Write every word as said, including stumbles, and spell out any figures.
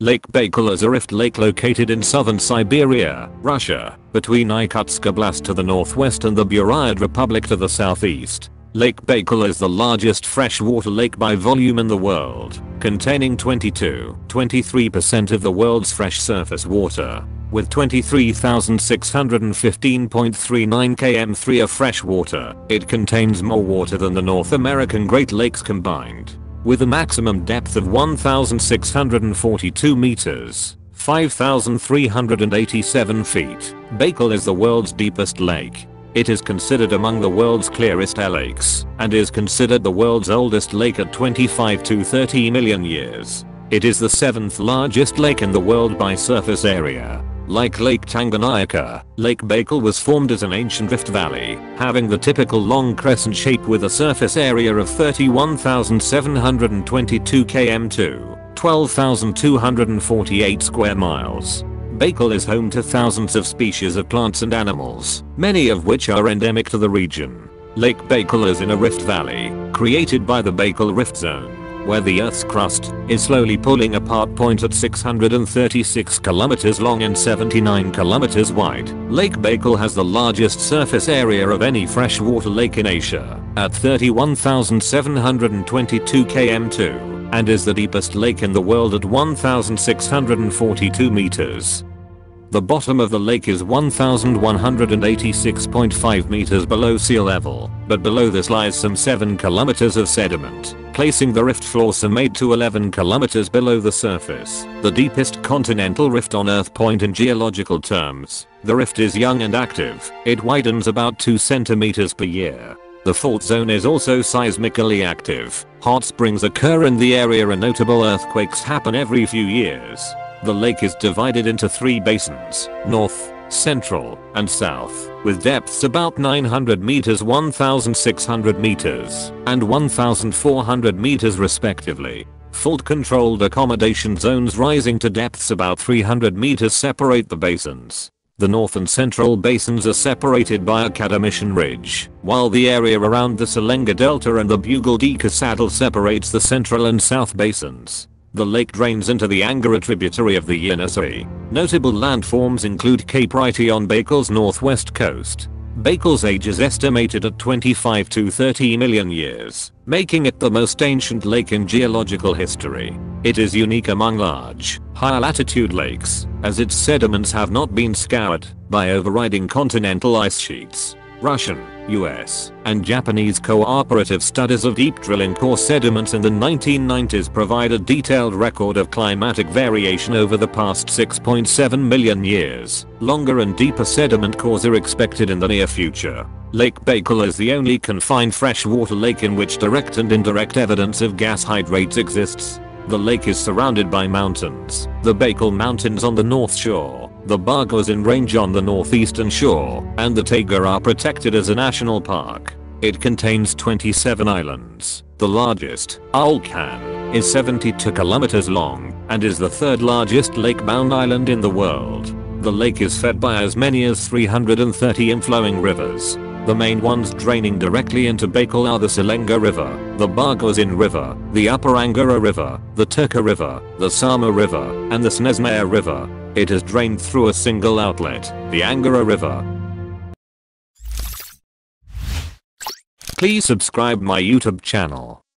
Lake Baikal is a rift lake located in southern Siberia, Russia, between Irkutsk Oblast to the northwest and the Buryat Republic to the southeast. Lake Baikal is the largest freshwater lake by volume in the world, containing twenty-two to twenty-three percent of the world's fresh surface water. With twenty-three thousand six hundred fifteen point three nine kilometers three of fresh water, it contains more water than the North American Great Lakes combined. With a maximum depth of one thousand six hundred forty-two meters, five thousand three hundred eighty-seven feet, Baikal is the world's deepest lake. It is considered among the world's clearest lakes, and is considered the world's oldest lake at twenty-five to thirty million years. It is the seventh largest lake in the world by surface area. Like Lake Tanganyika, Lake Baikal was formed as an ancient rift valley, having the typical long crescent shape with a surface area of thirty-one thousand seven hundred twenty-two kilometers to twelve thousand two hundred forty-eight square miles. Baikal is home to thousands of species of plants and animals, many of which are endemic to the region. Lake Baikal is in a rift valley, created by the Baikal Rift Zone, where the Earth's crust is slowly pulling apart. Point at six hundred thirty-six kilometers long and seventy-nine kilometers wide, Lake Baikal has the largest surface area of any freshwater lake in Asia, at thirty-one thousand seven hundred twenty-two kilometers two, and is the deepest lake in the world at one thousand six hundred forty-two meters. The bottom of the lake is one thousand one hundred eighty-six point five meters below sea level, but below this lies some seven kilometers of sediment, placing the rift floor some eight to eleven kilometers below the surface. The deepest continental rift on Earth. Point in geological terms, the rift is young and active. It widens about two centimeters per year. The fault zone is also seismically active. Hot springs occur in the area and notable earthquakes happen every few years. The lake is divided into three basins, north, central, and south, with depths about nine hundred meters, one thousand six hundred meters, and one thousand four hundred meters respectively. Fault-controlled accommodation zones rising to depths about three hundred meters separate the basins. The north and central basins are separated by a Kadamishan Ridge, while the area around the Selenga Delta and the Bugal-Dika Saddle separates the central and south basins. The lake drains into the Angara tributary of the Yenisei. Notable landforms include Cape Ryti on Baikal's northwest coast. Baikal's age is estimated at twenty-five to thirty million years, making it the most ancient lake in geological history. It is unique among large, high-latitude lakes, as its sediments have not been scoured by overriding continental ice sheets. Russian, U S, and Japanese cooperative studies of deep drilling core sediments in the nineteen nineties provide a detailed record of climatic variation over the past six point seven million years. Longer and deeper sediment cores are expected in the near future. Lake Baikal is the only confined freshwater lake in which direct and indirect evidence of gas hydrates exists. The lake is surrounded by mountains, the Baikal Mountains on the north shore, the Bargozin Range on the northeastern shore, and the Taiga are protected as a national park. It contains twenty-seven islands. The largest, Ulkan, is seventy-two kilometers long, and is the third largest lake-bound island in the world. The lake is fed by as many as three hundred thirty inflowing rivers. The main ones draining directly into Baikal are the Selenga River, the Bargozin River, the Upper Angara River, the Turka River, the Sama River, and the Snesmaya River. It is drained through a single outlet, the Angara River. Please subscribe my YouTube channel.